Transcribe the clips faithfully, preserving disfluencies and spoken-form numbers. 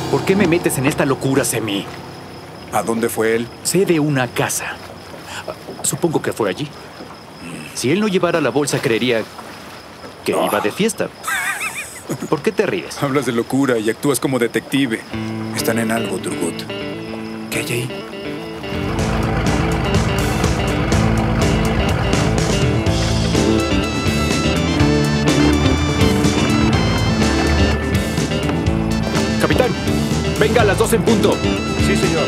¿Por qué me metes en esta locura, Semi? ¿A dónde fue él? Sé de una casa. Supongo que fue allí. Si él no llevara la bolsa, creería que Oh. iba de fiesta. ¿Por qué te ríes? Hablas de locura y actúas como detective. Están en algo, Turgut. ¿Qué hay ahí? Capitán, venga a las dos en punto. Sí, señor.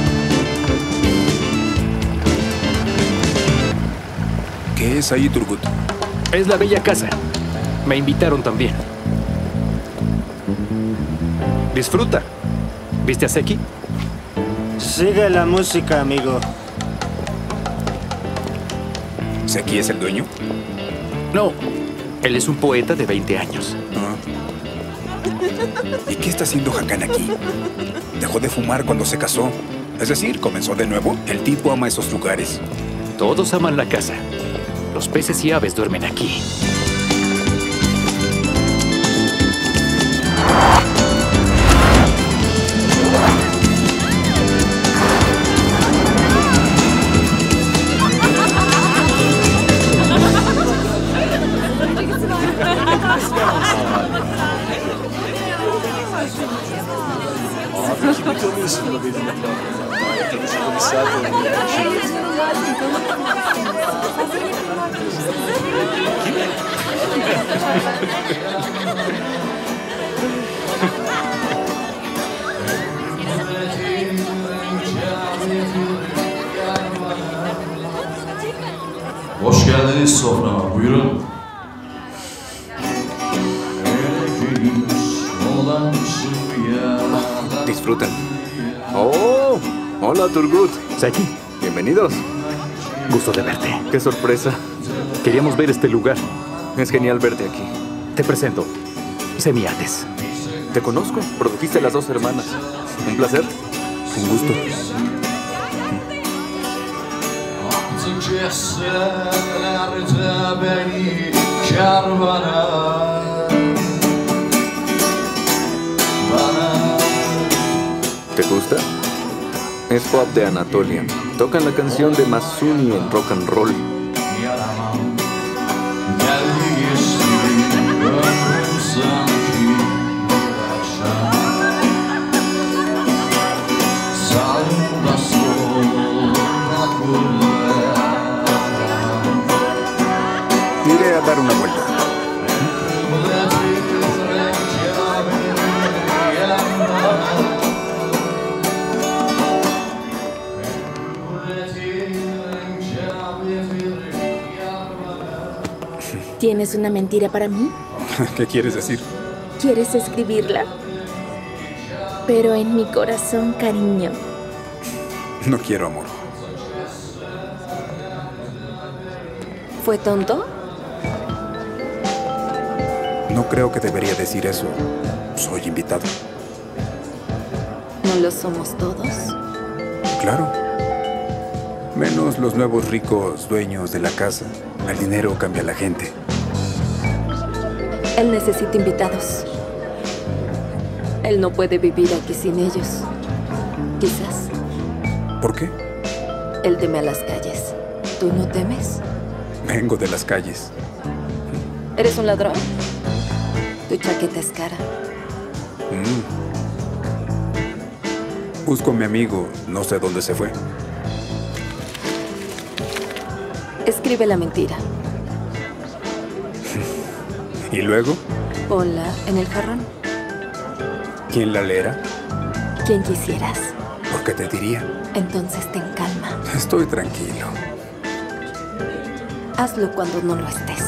¿Qué es ahí, Turgut? Es la bella casa. Me invitaron también. Disfruta. ¿Viste a Seki? Sigue la música, amigo. ¿Seki es el dueño? No. Él es un poeta de veinte años. Ah. ¿Y qué está haciendo Hakan aquí? Dejó de fumar cuando se casó. Es decir, comenzó de nuevo. El tipo ama esos lugares. Todos aman la casa. Los peces y aves duermen aquí. Hoş geldiniz soframa, buyurun. Disfruten. ¡Oh! Hola, Turgut. Seki, Bienvenidos. gusto de verte. ¡Qué sorpresa! Queríamos ver este lugar. Es genial verte aquí. Te presento. Semiates. Te conozco. Produjiste Las Dos Hermanas. Un placer. Un gusto. ¿Te gusta? Es pop de Anatolia. Tocan la canción de Masuni en rock and roll. Iré a dar una vuelta. ¿Tienes una mentira para mí? ¿Qué quieres decir? ¿Quieres escribirla? Pero en mi corazón, cariño. No quiero amor. ¿Fue tonto? No creo que debería decir eso. Soy invitado. ¿No lo somos todos? Claro. Menos los nuevos ricos dueños de la casa. El dinero cambia a la gente. Él necesita invitados. Él no puede vivir aquí sin ellos. Quizás. ¿Por qué? Él teme a las calles. ¿Tú no temes? Vengo de las calles. ¿Eres un ladrón? Tu chaqueta es cara. Mm. Busco a mi amigo. No sé dónde se fue. Escribe la mentira. ¿Y luego? Ponla en el jarrón. ¿Quién la leerá? Quien quisieras. ¿Por qué te diría? Entonces ten calma. Estoy tranquilo. Hazlo cuando no lo estés.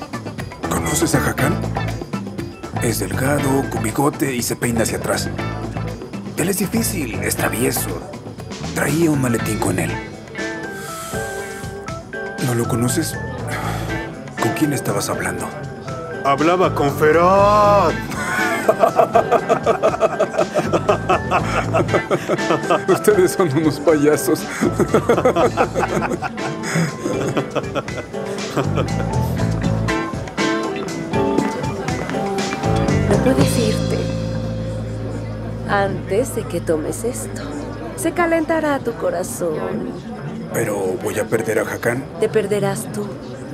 ¿Conoces a Hakan? Es delgado, con bigote y se peina hacia atrás. Él es difícil, es travieso. Traía un maletín con él. ¿No lo conoces? ¿Con quién estabas hablando? Hablaba con Ferat. Ustedes son unos payasos. No puedes irte antes de que tomes esto. Se calentará tu corazón. Pero voy a perder a Hakan. Te perderás tú.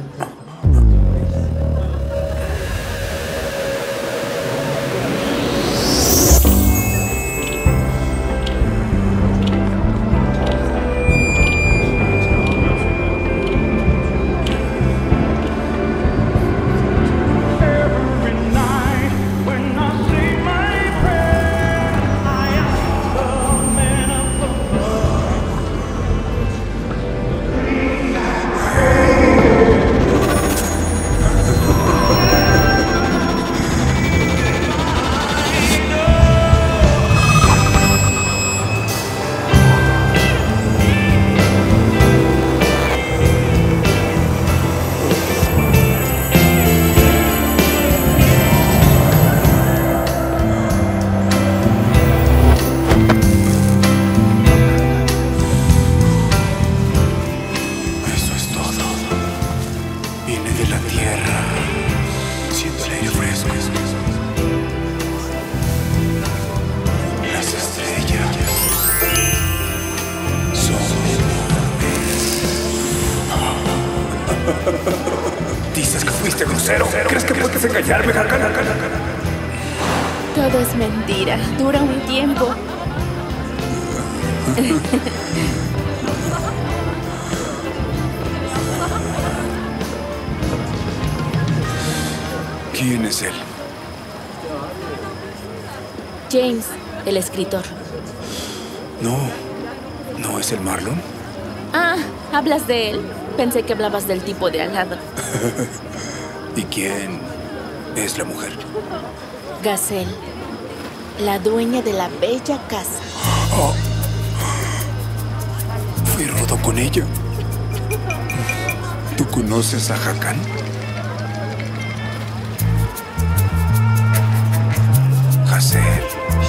Dices que fuiste grosero. ¿Crees que puedes engañarme, Hakan? Todo es mentira. Dura un tiempo. ¿Quién es él? James, el escritor. No, ¿no es el Marlon? Ah, ¿hablas de él? Pensé que hablabas del tipo de al lado. ¿Y quién es la mujer? Gazelle, la dueña de la bella casa. Oh. Fui rudo con ella. ¿Tú conoces a Hakan? Gazelle.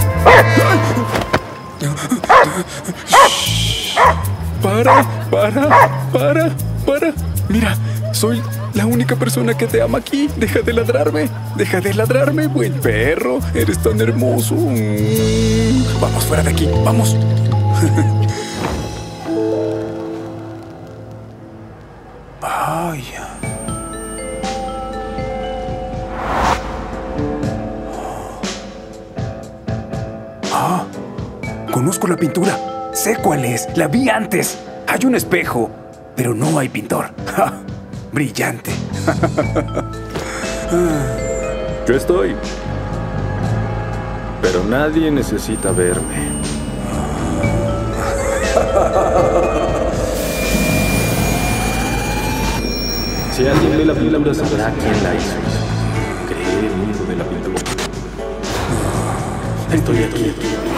Para, para, para, para. Mira, soy la única persona que te ama aquí. Deja de ladrarme. Deja de ladrarme, buen perro. Eres tan hermoso. Mm. Vamos fuera de aquí. Vamos. Vaya. Ah, conozco la pintura. Sé cuál es. La vi antes. Hay un espejo, pero no hay pintor. ¡Ja! Brillante. Yo estoy. Pero nadie necesita verme. Si alguien ve la pintura, sabrá quién la hizo. Creé el mundo de la pintura. Estoy aquí.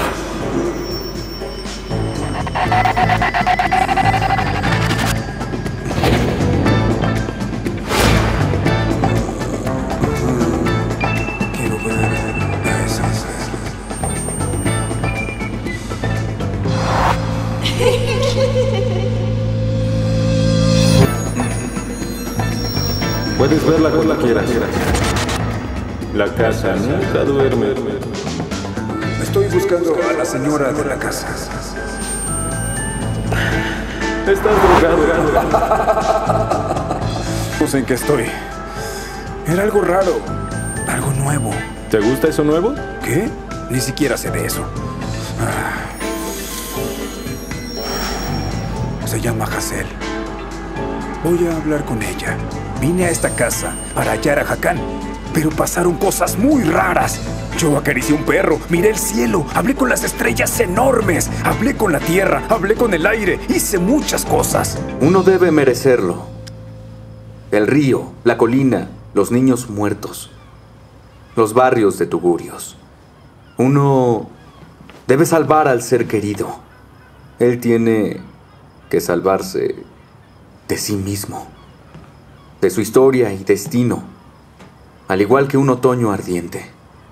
Quiero ver a esas. Puedes verla cuando quieras. La casa nunca duerme. Estoy buscando a la señora de la casa. Estás drogado. No sé en qué estoy. Era algo raro. Algo nuevo. ¿Te gusta eso nuevo? ¿Qué? Ni siquiera sé de eso. Ah. Se llama Gazelle. Voy a hablar con ella. Vine a esta casa para hallar a Hakan, pero pasaron cosas muy raras. Yo acaricié un perro, miré el cielo, hablé con las estrellas enormes, hablé con la tierra, hablé con el aire, hice muchas cosas. Uno debe merecerlo. El río, la colina, los niños muertos, los barrios de tugurios. Uno Debe salvar al ser querido. Él tiene que salvarse de sí mismo, de su historia y destino, al igual que un otoño ardiente.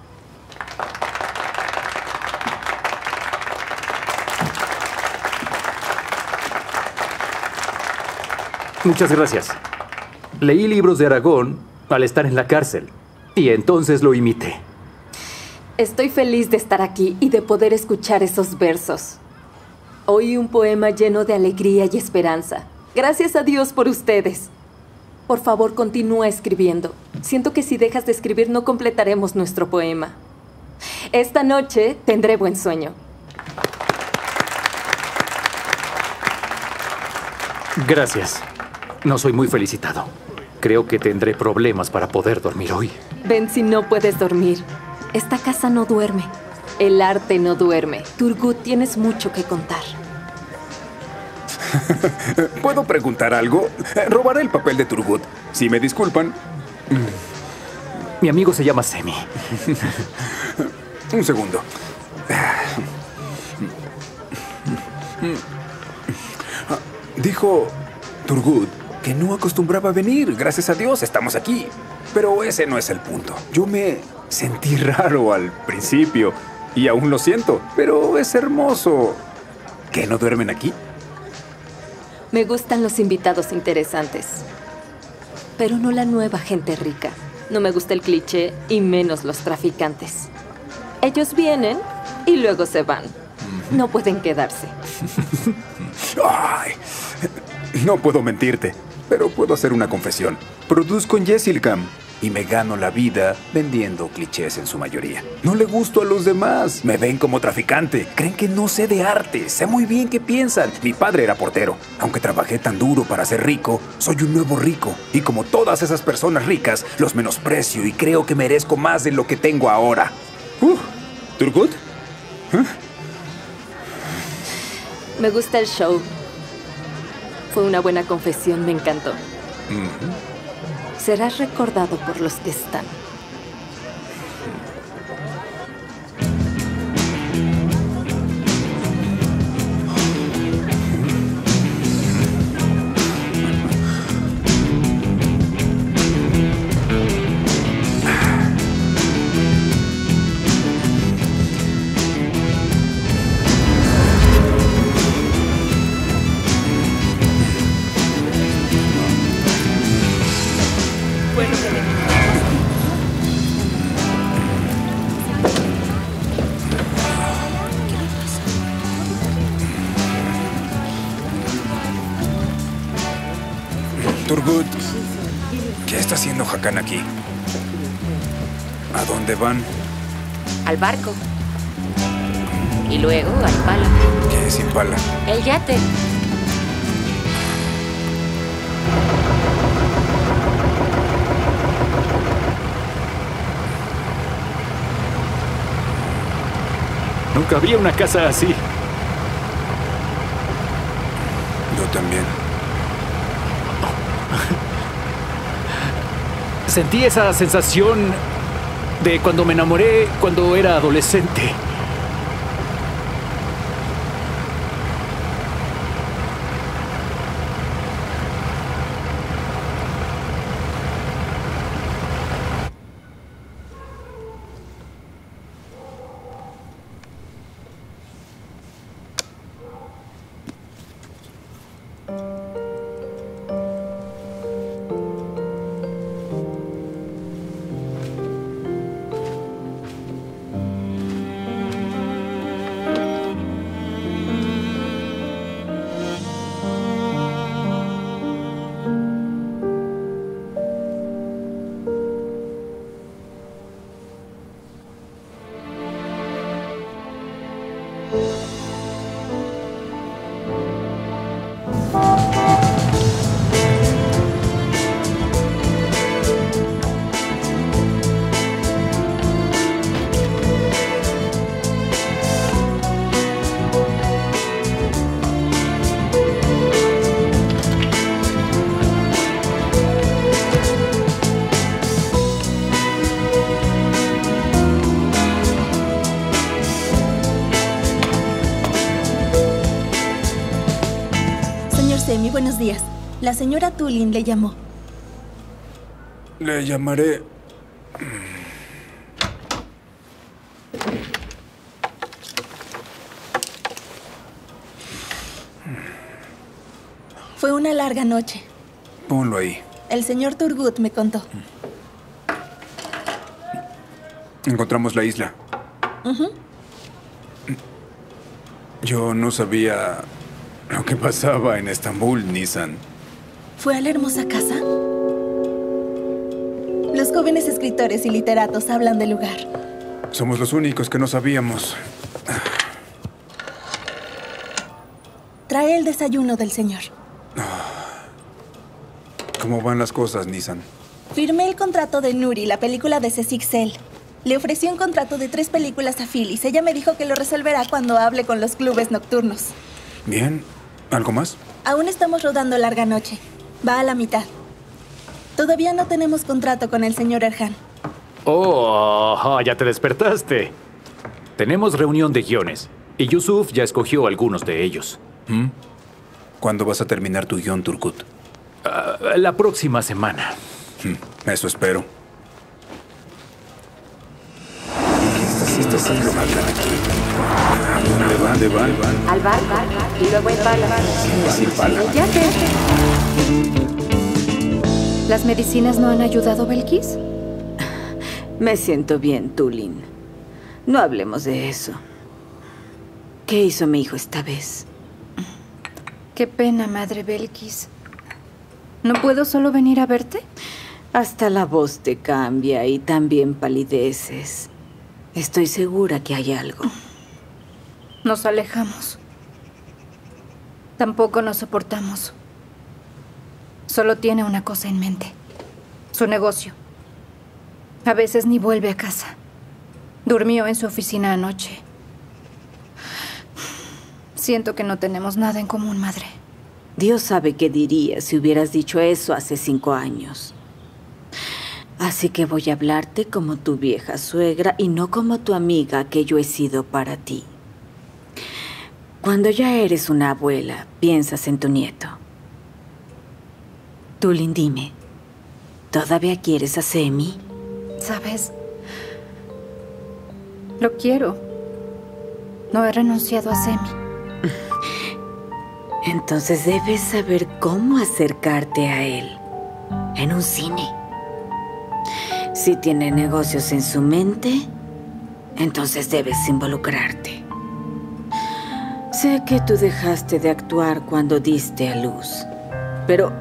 Muchas gracias. Leí libros de Aragón al estar en la cárcel y entonces lo imité. Estoy feliz de estar aquí y de poder escuchar esos versos. Oí un poema lleno de alegría y esperanza. Gracias a Dios por ustedes. Por favor, continúa escribiendo. Siento que si dejas de escribir no completaremos nuestro poema. Esta noche tendré buen sueño. Gracias. No soy muy felicitado. Creo que tendré problemas para poder dormir hoy. Ven si no puedes dormir. Esta casa no duerme. El arte no duerme. Turgut, tienes mucho que contar. ¿Puedo preguntar algo? Robaré el papel de Turgut. Si me disculpan. Mi amigo se llama Semi. Un segundo. Dijo Turgut que no acostumbraba a venir. Gracias a Dios estamos aquí. Pero ese no es el punto. Yo me sentí raro al principio y aún lo siento, pero es hermoso. ¿Que no duermen aquí? Me gustan los invitados interesantes, pero no la nueva gente rica. No me gusta el cliché y menos los traficantes. Ellos vienen y luego se van. No pueden quedarse. Ay, no puedo mentirte, pero puedo hacer una confesión. Produzco en Yesilcam y me gano la vida vendiendo clichés en su mayoría. No le gusto a los demás. Me ven como traficante. Creen que no sé de arte. Sé muy bien qué piensan. Mi padre era portero. Aunque trabajé tan duro para ser rico, soy un nuevo rico. Y como todas esas personas ricas, los menosprecio y creo que merezco más de lo que tengo ahora. Uh, ¿Turgut? ¿Eh? Me gusta el show. Fue una buena confesión, me encantó. Uh-huh. Serás recordado por los que están. Turgut, ¿qué está haciendo Hakan aquí? ¿A dónde van? Al barco. Y luego al pala. ¿Qué es Impala? El yate. Nunca había una casa así. Yo también. Sentí esa sensación de cuando me enamoré cuando era adolescente. Thank you. Semi, buenos días. La señora Tulin le llamó. Le llamaré... Fue una larga noche. Ponlo ahí. El señor Turgut me contó. Encontramos la isla. Uh-huh. Yo no sabía lo que pasaba en Estambul, Nisan. ¿Fue a la hermosa casa? Los jóvenes escritores y literatos hablan del lugar. Somos los únicos que no sabíamos. Trae el desayuno del señor. ¿Cómo van las cosas, Nisan? Firmé el contrato de Nuri, la película de Sesixel. Le ofrecí un contrato de tres películas a Phyllis. Ella me dijo que lo resolverá cuando hable con los clubes nocturnos. Bien. ¿Algo más? Aún estamos rodando Larga Noche. Va a la mitad. Todavía no tenemos contrato con el señor Erhan. Oh, ya te despertaste. Tenemos reunión de guiones. Y Yusuf ya escogió algunos de ellos. ¿Mm? ¿Cuándo vas a terminar tu guión, Turgut? Uh, la próxima semana. Hmm, eso espero. ¿Qué estás haciendo? ¿Dónde van? ¿Dónde van? van? Al bar, bar, y luego en pala. ¿Qué es pala? Ya te. ¿Las medicinas no han ayudado, Belkis? Me siento bien, Tulin. No hablemos de eso. ¿Qué hizo mi hijo esta vez? Qué pena, madre Belkis. ¿No puedo solo venir a verte? Hasta la voz te cambia y también palideces. Estoy segura que hay algo. Nos alejamos. Tampoco nos soportamos. Solo tiene una cosa en mente. Su negocio. A veces ni vuelve a casa. Durmió en su oficina anoche. Siento que no tenemos nada en común, madre. Dios sabe qué diría si hubieras dicho eso hace cinco años. Así que voy a hablarte como tu vieja suegra y no como tu amiga que yo he sido para ti. Cuando ya eres una abuela, piensas en tu nieto. Tulin, dime, ¿todavía quieres a Semi? ¿Sabes? Lo quiero. No he renunciado a Semi. Entonces debes saber cómo acercarte a él. En un cine. Si tiene negocios en su mente, entonces debes involucrarte. Sé que tú dejaste de actuar cuando diste a luz, pero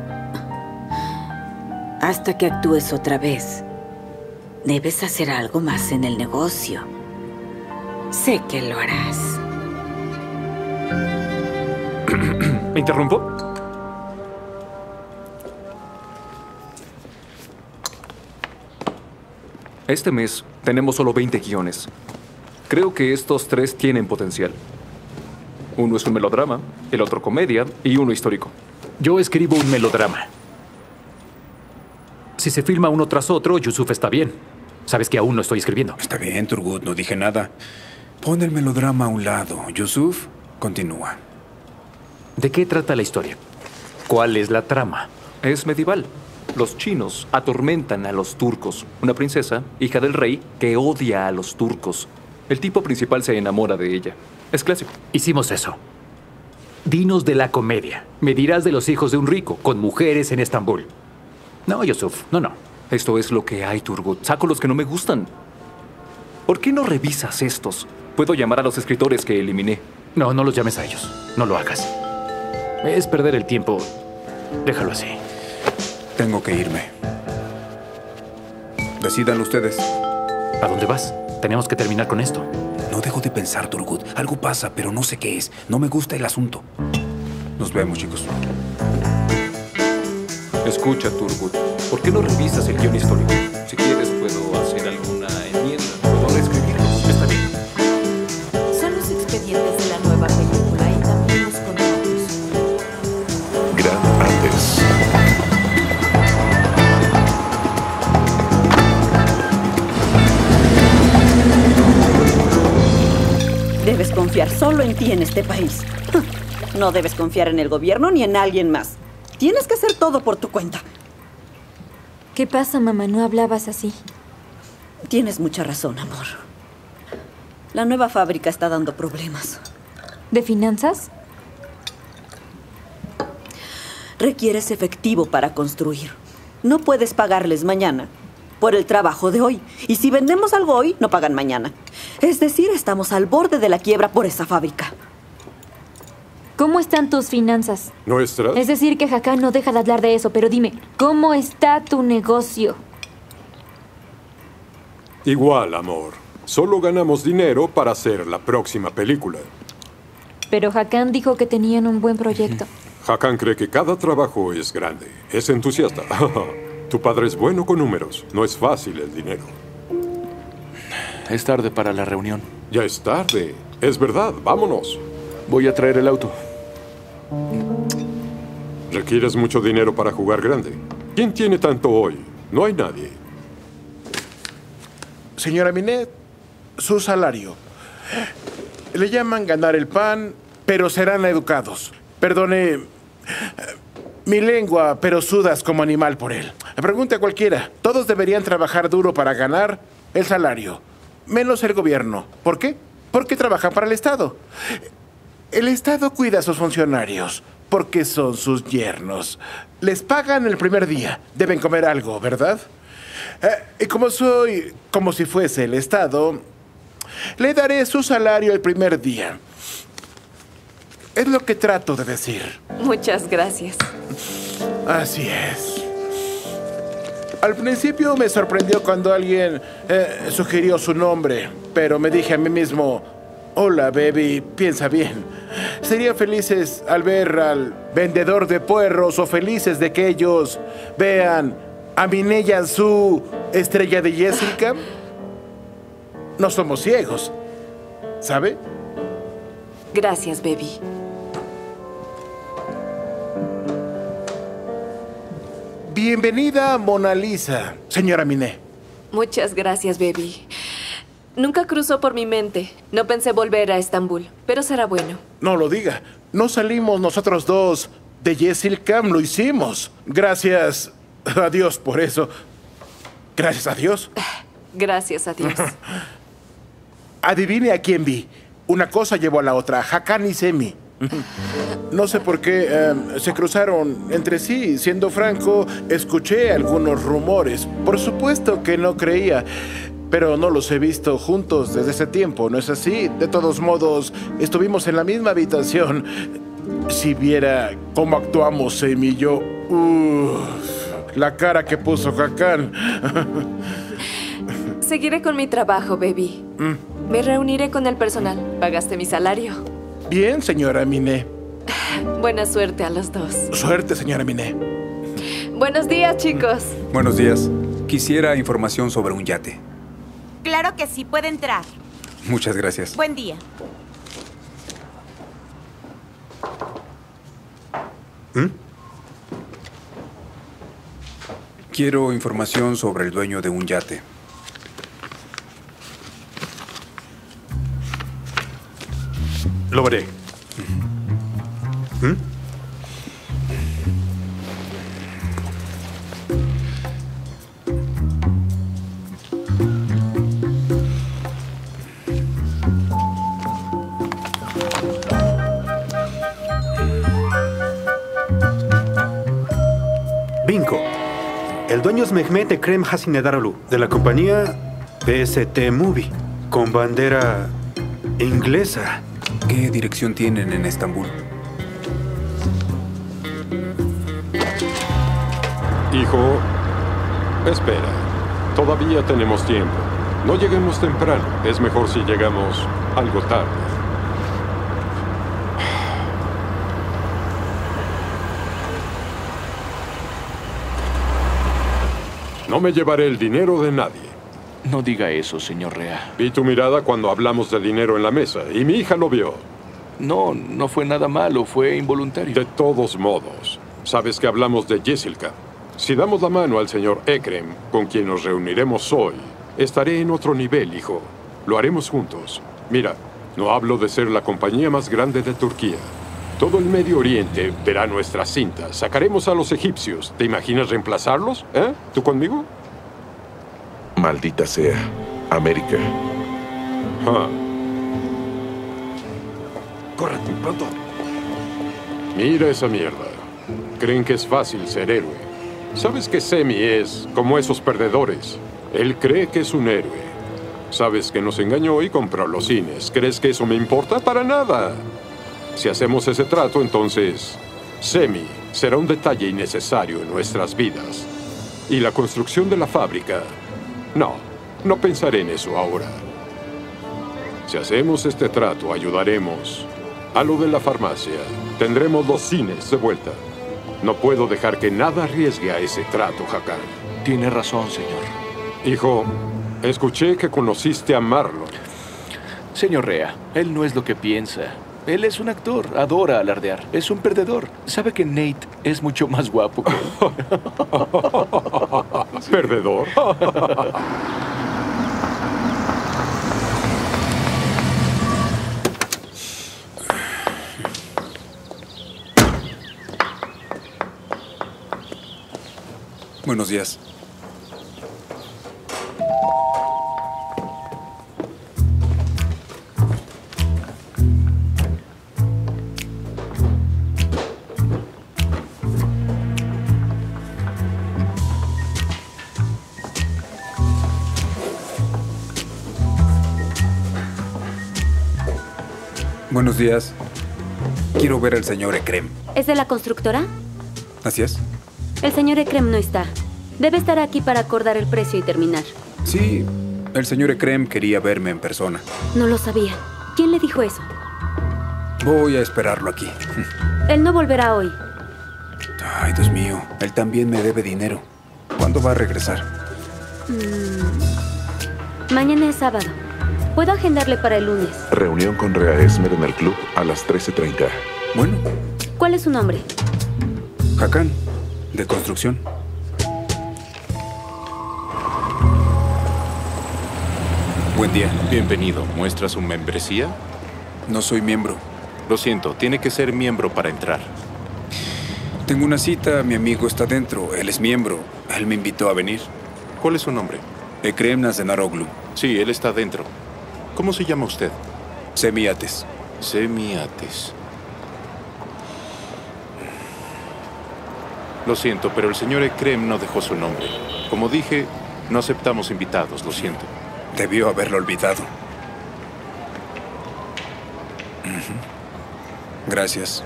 hasta que actúes otra vez, debes hacer algo más en el negocio. Sé que lo harás. ¿Me interrumpo? Este mes tenemos solo veinte guiones. Creo que estos tres tienen potencial. Uno es un melodrama, el otro comedia y uno histórico. Yo escribo un melodrama. Si se filma uno tras otro, Yusuf está bien. Sabes que aún no estoy escribiendo. Está bien, Turgut, no dije nada. Pon el melodrama a un lado. Yusuf, continúa. ¿De qué trata la historia? ¿Cuál es la trama? Es medieval. Los chinos atormentan a los turcos. Una princesa, hija del rey, que odia a los turcos. El tipo principal se enamora de ella. Es clásico. Hicimos eso. Dinos de la comedia. Me dirás de los hijos de un rico, con mujeres en Estambul. No, Yusuf, no, no. Esto es lo que hay, Turgut. Saco los que no me gustan. ¿Por qué no revisas estos? Puedo llamar a los escritores que eliminé. No, no los llames a ellos. No lo hagas. Es perder el tiempo. Déjalo así. Tengo que irme. Decídanlo ustedes. ¿A dónde vas? Tenemos que terminar con esto. No dejo de pensar, Turgut. Algo pasa, pero no sé qué es. No me gusta el asunto. Nos vemos, chicos. Escucha, Turgut. ¿Por qué no revisas el guión histórico? Si quieres, puedo hacer alguna enmienda. Puedo reescribirlo. Está bien. Son los expedientes de la nueva película y también los contratos. Gran Andes. Debes confiar solo en ti en este país. No debes confiar en el gobierno ni en alguien más. Tienes que hacer todo por tu cuenta. ¿Qué pasa, mamá? No hablabas así. Tienes mucha razón, amor. La nueva fábrica está dando problemas. ¿De finanzas? Requieres efectivo para construir. No puedes pagarles mañana por el trabajo de hoy. Y si vendemos algo hoy, no pagan mañana. Es decir, estamos al borde de la quiebra por esa fábrica. ¿Cómo están tus finanzas? ¿Nuestras? Es decir, que Hakan no deja de hablar de eso, pero dime, ¿cómo está tu negocio? Igual, amor. Solo ganamos dinero para hacer la próxima película. Pero Hakan dijo que tenían un buen proyecto. Hakan cree que cada trabajo es grande. Es entusiasta. Tu padre es bueno con números. No es fácil el dinero. Es tarde para la reunión. Ya es tarde. Es verdad. Vámonos. Voy a traer el auto. ¿Requieres mucho dinero para jugar grande? ¿Quién tiene tanto hoy? No hay nadie. Señora Minet, su salario. Le llaman ganar el pan, pero serán educados. Perdone mi lengua, pero sudas como animal por él. Pregunte a cualquiera. Todos deberían trabajar duro para ganar el salario, menos el gobierno. ¿Por qué? Porque trabajan para el Estado. El Estado cuida a sus funcionarios porque son sus yernos. Les pagan el primer día. Deben comer algo, ¿verdad? Eh, y como soy como si fuese el Estado, le daré su salario el primer día. Es lo que trato de decir. Muchas gracias. Así es. Al principio me sorprendió cuando alguien eh, sugirió su nombre, pero me dije a mí mismo, hola, baby, piensa bien. ¿Serían felices al ver al vendedor de puerros o felices de que ellos vean a Minet Jansu, estrella de Jessica? No somos ciegos, ¿sabe? Gracias, baby. Bienvenida a Mona Lisa, señora Minet. Muchas gracias, baby. Nunca cruzó por mi mente. No pensé volver a Estambul, pero será bueno. No lo diga. No salimos nosotros dos de Jessica, lo hicimos. Gracias a Dios por eso. Gracias a Dios. Gracias a Dios. Adivine a quién vi. Una cosa llevó a la otra. Hakan y Semi. No sé por qué eh, se cruzaron entre sí. Siendo franco, escuché algunos rumores. Por supuesto que no creía, pero no los he visto juntos desde ese tiempo, ¿no es así? De todos modos, estuvimos en la misma habitación. Si viera cómo actuamos Semi y yo... Uf, la cara que puso Hakan. Seguiré con mi trabajo, baby. Mm. Me reuniré con el personal. Pagaste mi salario. Bien, señora Minet. Buena suerte a los dos. Suerte, señora Minet. Buenos días, chicos. Buenos días. Quisiera información sobre un yate. Claro que sí, puede entrar. Muchas gracias. Buen día. ¿Mm? Quiero información sobre el dueño de un yate. Lo veré. ¿Mm? Bingo. El dueño es Mehmet Ekrem Hasinedaralu, de la compañía P S T Movie, con bandera inglesa. ¿Qué dirección tienen en Estambul? Hijo, espera. Todavía tenemos tiempo. No lleguemos temprano. Es mejor si llegamos algo tarde. No me llevaré el dinero de nadie. No diga eso, señor Rea. Vi tu mirada cuando hablamos de dinero en la mesa y mi hija lo vio. No, no fue nada malo, fue involuntario. De todos modos, sabes que hablamos de Jessica. Si damos la mano al señor Ekrem, con quien nos reuniremos hoy, estaré en otro nivel, hijo. Lo haremos juntos. Mira, no hablo de ser la compañía más grande de Turquía, Todo el Medio Oriente verá nuestras cintas. Sacaremos a los egipcios. ¿Te imaginas reemplazarlos? ¿Eh? ¿Tú conmigo? Maldita sea. América. Ah. Corran, pronto. Mira esa mierda. Creen que es fácil ser héroe. Sabes que Semi es como esos perdedores. Él cree que es un héroe. Sabes que nos engañó y compró los cines. ¿Crees que eso me importa? Para nada. Si hacemos ese trato, entonces Semi será un detalle innecesario en nuestras vidas. Y la construcción de la fábrica... No, no pensaré en eso ahora. Si hacemos este trato, ayudaremos a lo de la farmacia. Tendremos los cines de vuelta. No puedo dejar que nada arriesgue a ese trato, Hakan. Tiene razón, señor. Hijo, escuché que conociste a Marlon. Señor Rea, él no es lo que piensa. Él es un actor, adora alardear. Es un perdedor. Sabe que Nate es mucho más guapo que él. ¿Perdedor? Buenos días. Buenos días. Quiero ver al señor Ekrem. ¿Es de la constructora? ¿Así es? El señor Ekrem no está. Debe estar aquí para acordar el precio y terminar. Sí, el señor Ekrem quería verme en persona. No lo sabía. ¿Quién le dijo eso? Voy a esperarlo aquí. Él no volverá hoy. Ay, Dios mío. Él también me debe dinero. ¿Cuándo va a regresar? Mm. Mañana es sábado. Puedo agendarle para el lunes. Reunión con Rea Esmer en el club a las trece treinta. Bueno. ¿Cuál es su nombre? Hakan, de construcción. Buen día. Bienvenido. ¿Muestra su membresía? No soy miembro. Lo siento, tiene que ser miembro para entrar. Tengo una cita, mi amigo está dentro. Él es miembro. Él me invitó a venir. ¿Cuál es su nombre? Ekrem Nazenaroglu. Sí, él está dentro. ¿Cómo se llama usted? Semiates. Semiates. Lo siento, pero el señor Ekrem no dejó su nombre. Como dije, no aceptamos invitados, lo siento. Debió haberlo olvidado. Gracias.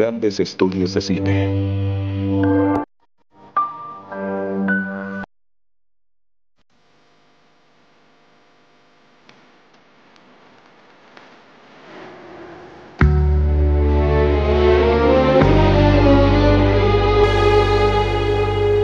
grandes estudios de cine.